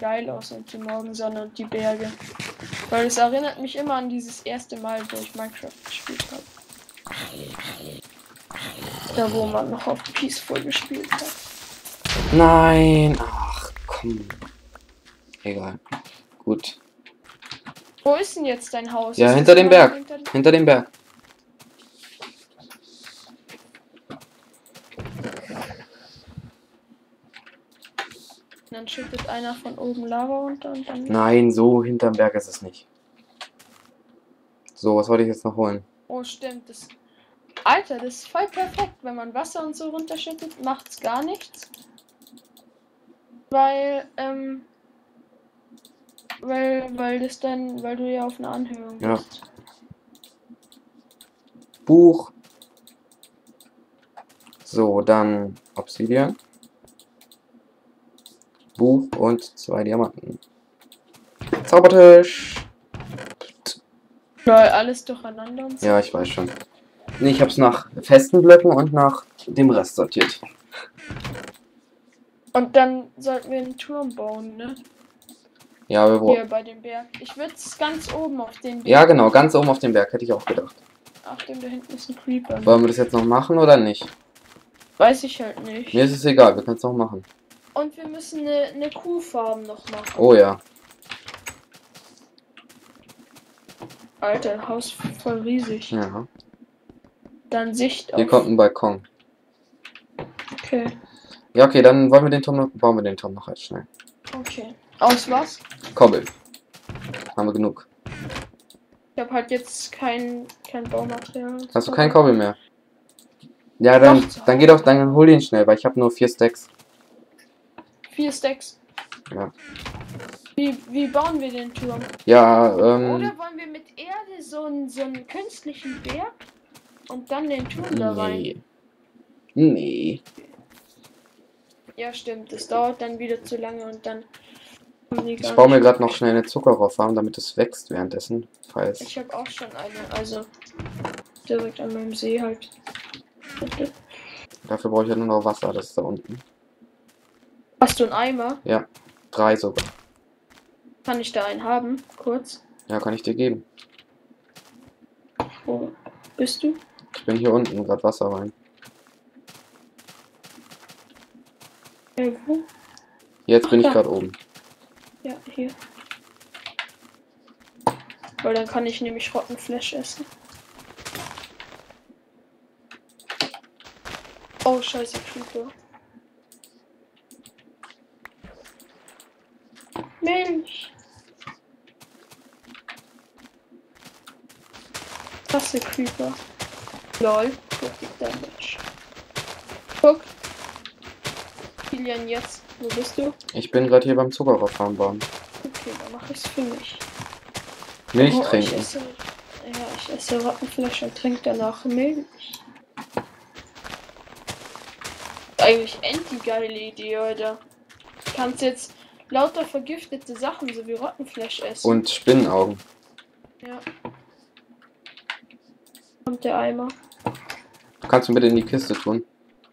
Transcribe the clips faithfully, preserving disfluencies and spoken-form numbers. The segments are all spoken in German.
geil aus und die Morgensonne und die Berge. Weil es erinnert mich immer an dieses erste Mal, wo ich Minecraft gespielt habe. Da wo man noch auf Peaceful gespielt hat. Nein. Ach, komm. Egal. Gut. Wo ist denn jetzt dein Haus? Ja, ist hinter dem Berg. Hinter... Hinter dem Berg. Dann schüttet einer von oben Lava runter und dann... Nein, so hinterm Berg ist es nicht. So, was wollte ich jetzt noch holen? Oh, stimmt. Das... Alter, das ist voll perfekt. Wenn man Wasser und so runterschüttet, macht's gar nichts. Weil, ähm... Weil, weil das dann... Weil du ja auf einer Anhöhung Ja. bist. Buch. So, dann Obsidian. Buch und zwei Diamanten. Zaubertisch. Lol, alles durcheinander und so. Ja, ich weiß schon. Nee, ich hab's nach festen Blöcken und nach dem Rest sortiert. Und dann sollten wir einen Turm bauen, ne? Ja, wir Hier brauchen. bei dem Berg. Ich würde es ganz oben auf den Berg. Ja, genau, ganz oben auf dem Berg, hätte ich auch gedacht. Ach, dem da hinten ist ein Creeper. Ne? Wollen wir das jetzt noch machen oder nicht? Weiß ich halt nicht. Mir ist es egal, wir können es noch machen. Und wir müssen eine, eine Kuhfarm noch machen. Oh ja. Alter, Haus voll riesig. Ja. Dann Sicht auf... Hier kommt ein Balkon. Okay, Ja, okay, dann wollen wir den Turm noch, bauen wir den Turm noch halt schnell. okay. Aus was? Kobbel. Haben wir genug. Ich habe halt jetzt kein, kein Baumaterial. Hast du keinen Kobbel mehr? Ja, dann, Doch, dann geh doch, dann hol ihn schnell, weil ich habe nur vier Stacks. Vier Stacks. Ja. Wie, wie bauen wir den Turm? Ja, ähm. Oder wollen wir mit Erde so einen, so einen künstlichen Berg und dann den Turm da rein? Nee. Nee. Ja, stimmt. Das dauert dann wieder zu lange und dann... Ich baue mir gerade noch schnell eine Zuckerrohrfarm, damit es wächst währenddessen. Falls. Ich habe auch schon eine, also direkt an meinem See halt. Dafür brauche ich ja nur noch Wasser, das ist da unten. Hast du einen Eimer? Ja, drei sogar. Kann ich da einen haben? Kurz. Ja, kann ich dir geben. Wo bist du? Ich bin hier unten, gerade Wasser rein. Äh, wo? Jetzt bin Ach, ich da. gerade oben. Ja, hier. Weil dann kann ich nämlich Rottenfleisch essen. Oh, scheiße, Creeper. Milch. Krasse Creeper. Lol. Guck, die Damage. Guck. Kilian, jetzt. Wo bist du? Ich bin gerade hier beim Zuckerrohrfarm bauen. Okay, dann mach ich's für mich. Milch Oh, ich trinken. esse, ja, ich esse Rottenfleisch und trinke danach Milch. Eigentlich endlich geile Idee, Alter. Du kannst jetzt lauter vergiftete Sachen, so wie Rottenfleisch essen. Und Spinnenaugen. Ja. Kommt der Eimer. Kannst du bitte in die Kiste tun?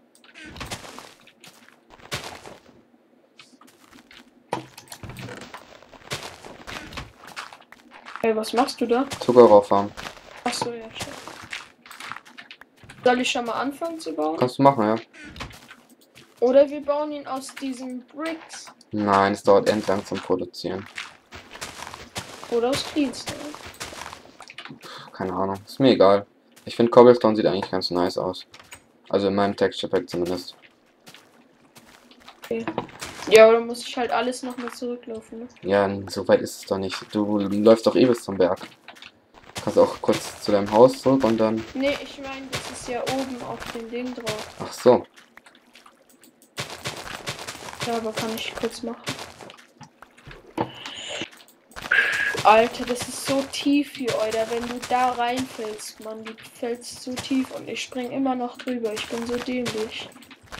Ey, was machst du da? Zuckerrohrfarm. Achso, ja, stimmt. Soll ich schon mal anfangen zu bauen? Kannst du machen, ja? Oder wir bauen ihn aus diesen Bricks. Nein, es dauert endlang zum Produzieren. Oder aus Cleanstone. Keine Ahnung. Ist mir egal. Ich finde Cobblestone sieht eigentlich ganz nice aus. Also in meinem Texture Pack zumindest. Okay. Ja, oder muss ich halt alles nochmal zurücklaufen, ne? Ja, so weit ist es doch nicht. Du läufst doch eh bis zum Berg. Kannst auch kurz zu deinem Haus zurück und dann... Ne, ich meine, das ist ja oben auf dem Ding drauf. Ach so. Ja, aber kann ich kurz machen. Alter, das ist so tief hier, Alter. Wenn du da reinfällst, Mann, du fällst so tief und ich spring immer noch drüber. Ich bin so dämlich.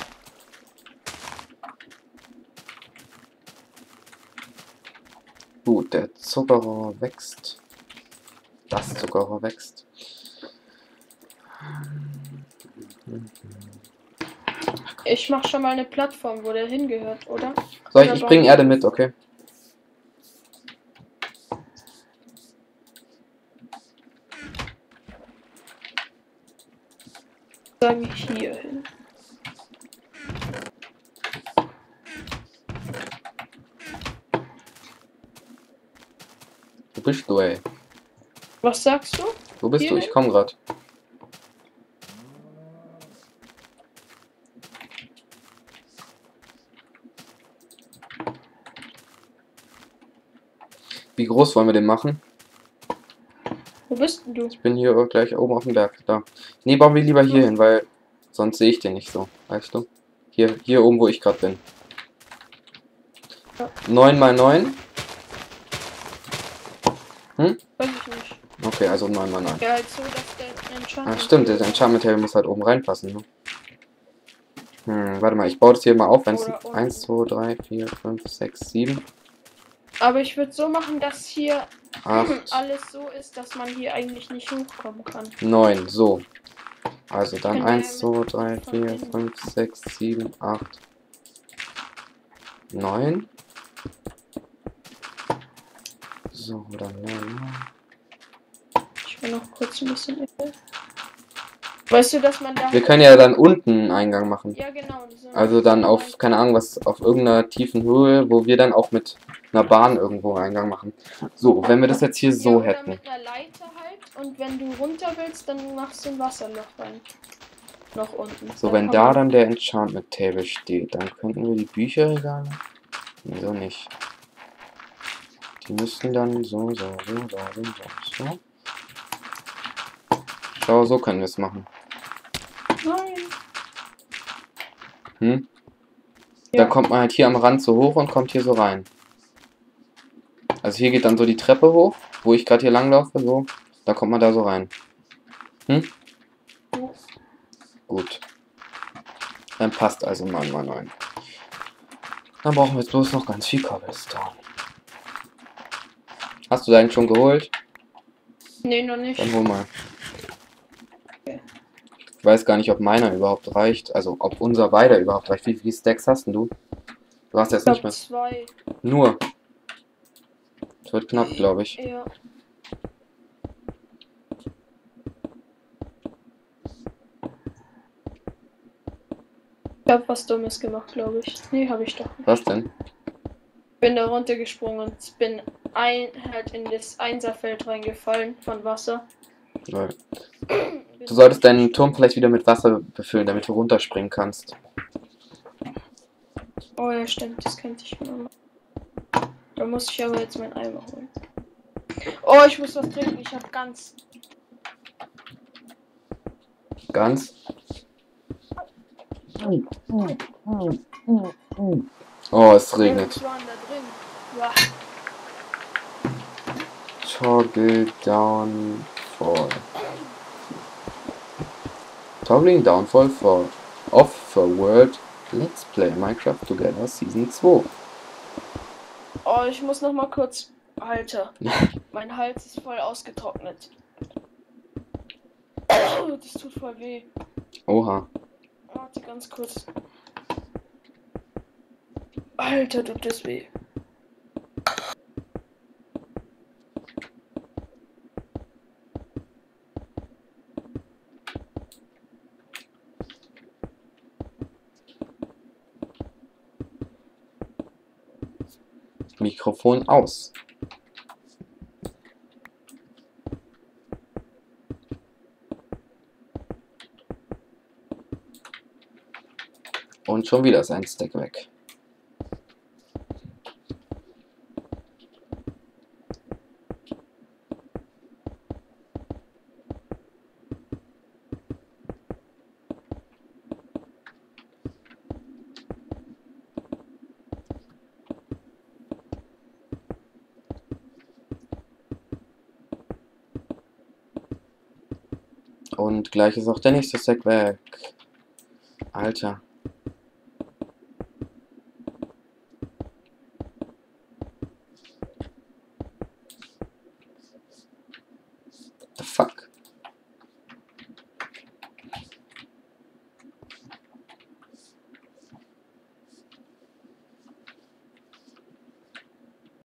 Gut, der Zuckerrohr wächst. Das Zuckerrohr wächst. Ich mach schon mal eine Plattform, wo der hingehört, oder? So, ich, ich bringe Erde mit, okay? Sagen hier hin. Wo bist du, ey? Was sagst du? Wo bist Hier du? Ich hin? komm grad. Wie groß wollen wir den machen? Wo bist denn du? Ich bin hier gleich oben auf dem Berg. Da. Nee, bauen wir lieber hier hin, weil sonst sehe ich den nicht so. Weißt du? Hier, hier oben, wo ich gerade bin. Ja. neun mal neun. Hm? Weiß ich nicht. Okay, also neun mal neun. Ja, halt so, dass der Enchantment... Ah, stimmt, der Enchantment Table muss halt oben reinpassen. Ne? Hm, warte mal, ich baue das hier mal auf, wenn es Oder unten. eins, zwei, drei, vier, fünf, sechs, sieben, Aber ich würde so machen, dass hier acht, alles so ist, dass man hier eigentlich nicht hochkommen kann. neun. So. Also dann Können wir eins, ja zwei, mit drei, von vier, innen. fünf, sechs, sieben, acht, neun. So, dann neun. Ich will noch kurz ein bisschen... Weißt du, dass man da... Wir können ja dann unten einen Eingang machen. Ja, genau. So Also dann auf, keine Ahnung, was, auf irgendeiner tiefen Höhe, wo wir dann auch mit einer Bahn irgendwo einen Eingang machen. So, wenn wir das jetzt hier ja, so oder hätten. mit einer Leiter halt. Und wenn du runter willst, dann machst du ein Wasserloch rein. Noch unten. So, Dann wenn kann da man- dann der Enchantment Table steht, dann könnten wir die Bücherregale. Wieso nicht? Die müssten dann so, so, so, so, so, so. Schau, so können wir es machen. Nein. Hm? Ja. Da kommt man halt hier am Rand so hoch und kommt hier so rein. Also hier geht dann so die Treppe hoch, wo ich gerade hier langlaufe, so. Da kommt man da so rein. Hm? Ja. Gut. Dann passt also neun mal neun. Dann brauchen wir jetzt bloß noch ganz viel Cobblestone. Hast du deinen schon geholt? Nee, noch nicht. Dann hol mal. Okay. Ich weiß gar nicht, ob meiner überhaupt reicht. Also, ob unser beider überhaupt reicht. Wie viele Stacks hast denn du? Du hast Ich jetzt glaub, nicht mehr. zwei. Nur. Das wird knapp, glaube ich. Ja. Ich hab was Dummes gemacht, glaube ich. Nee, habe ich doch nicht. Was denn? Bin da runtergesprungen und bin ein, halt in das Einserfeld reingefallen von Wasser. Weil du solltest deinen Turm vielleicht wieder mit Wasser befüllen, damit du runterspringen kannst. Oh ja, stimmt, das könnte ich mal machen. Da muss ich aber jetzt meinen Eimer holen. Oh, ich muss was trinken, ich hab ganz. Ganz. Oh, es regnet. Was war denn da drin? Wow. Toggle Downfall. Toggling Downfall for Off for World Let's Play Minecraft Together Season zwei. Oh, ich muss noch mal kurz. Alter, mein Hals ist voll ausgetrocknet. Oh, das tut voll weh. Oha. Warte ganz kurz. Alter, tut das weh. Mikrofon aus. Und schon wieder ist ein Stack weg. Und gleich ist auch der nächste Stack weg. Alter.